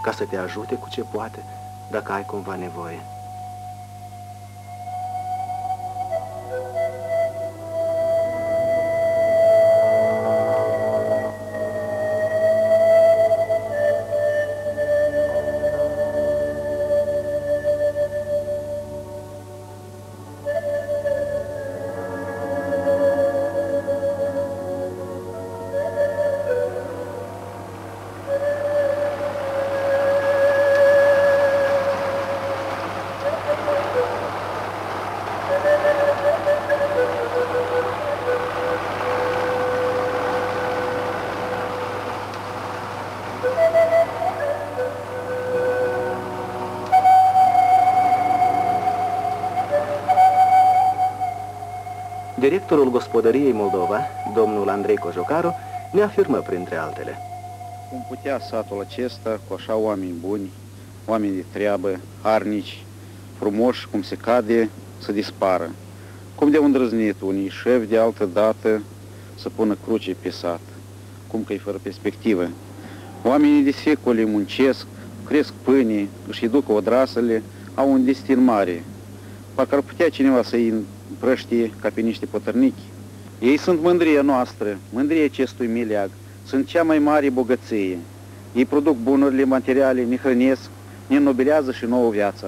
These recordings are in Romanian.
ca să te ajute cu ce poate, dacă ai cumva nevoie. Directorul Gospodăriei Moldova, domnul Andrei Cojocaru, ne afirmă printre altele. Cum putea satul acesta, cu așa oameni buni, oameni de treabă, harnici, frumoși, cum se cade, să dispară? Cum de-au îndrăznit unii șefi de altă dată să pună cruce pe sat? Cum că e fără perspectivă? Oamenii de secole muncesc, cresc pâinii, își ducă odrasele, au un destin mare. Parcă ar putea cineva să-i împrăștie ca pe niște potărnichi. Ei sunt mândria noastră, mândria acestui mileag, sunt cea mai mare bogăție. Ei produc bunurile materiale, ne hrănesc, ne înnobilează și nouă viața.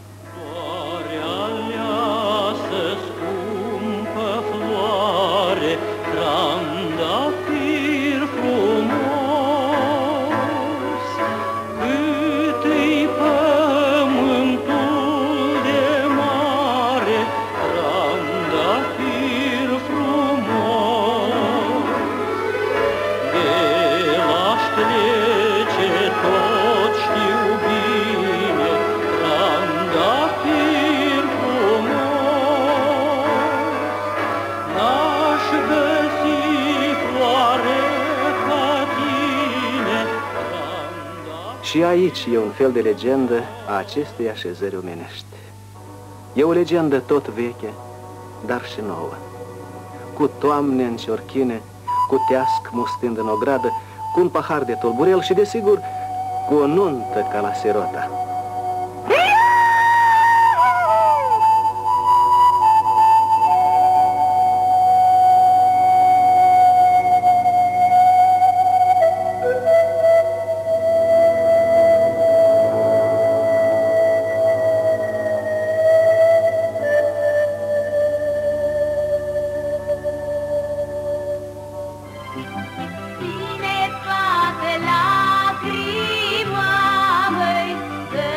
Și aici e un fel de legendă a acestei așezări omenești. E o legendă tot veche, dar și nouă. Cu toamne în ciorchine, cu teasc mustând în ogradă, cu un pahar de tulburel și, desigur, cu o nuntă ca la Sirota. Cine toate lacrima măi,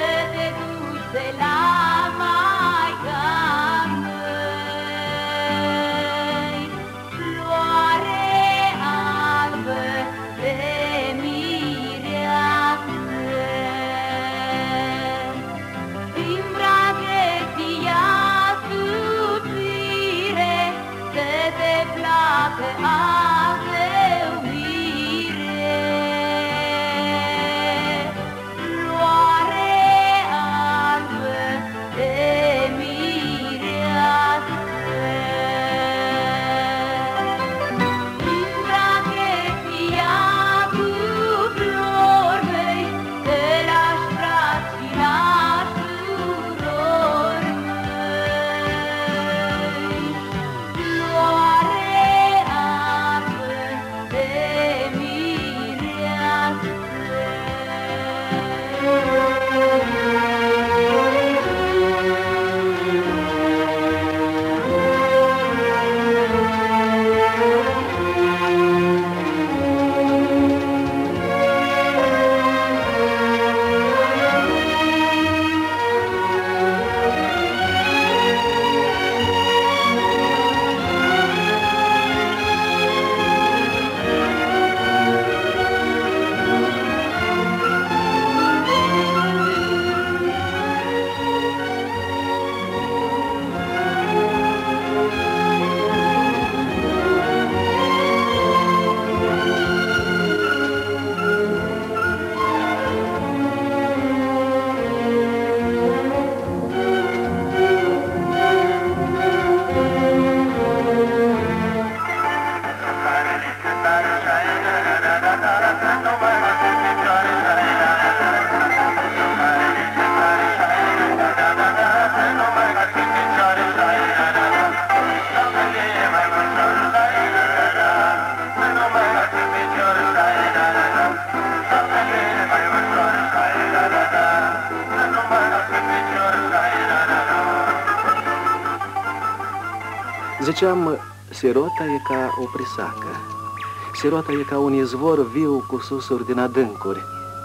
Ziceam, sirota e ca o prisacă. Sirota e ca un izvor viu cu susuri din adâncuri.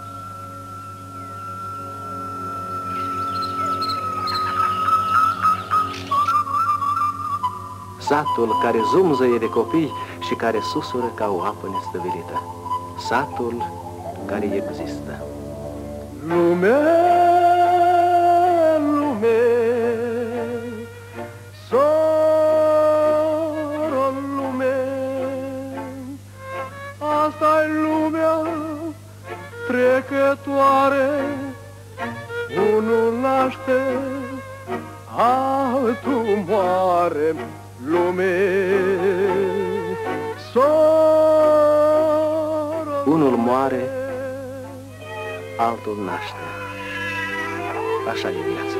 Satul care zumzăie de copii și care susură ca o apă nestăvilită. Satul care există. Lume, lume, soră lume, asta-i lumea trecătoare, unul naște, altul moare. Lume, soră, unul moare, altul naște. Așa e viața.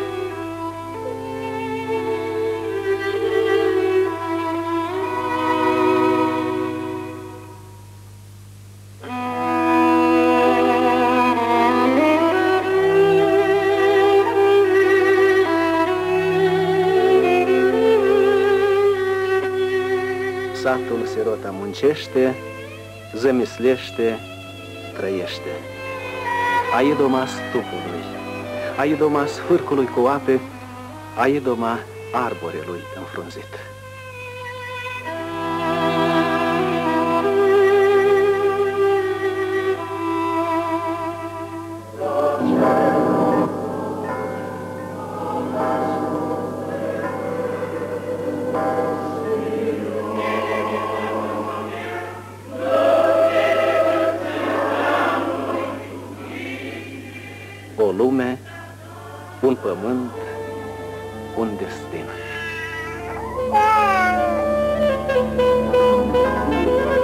Satul sirota muncește, zămislește, trăiește. Aidoma stupului, aidoma sfârcului cu ape, aidoma arborelui înfrunzit. O lume, un pământ, un destin.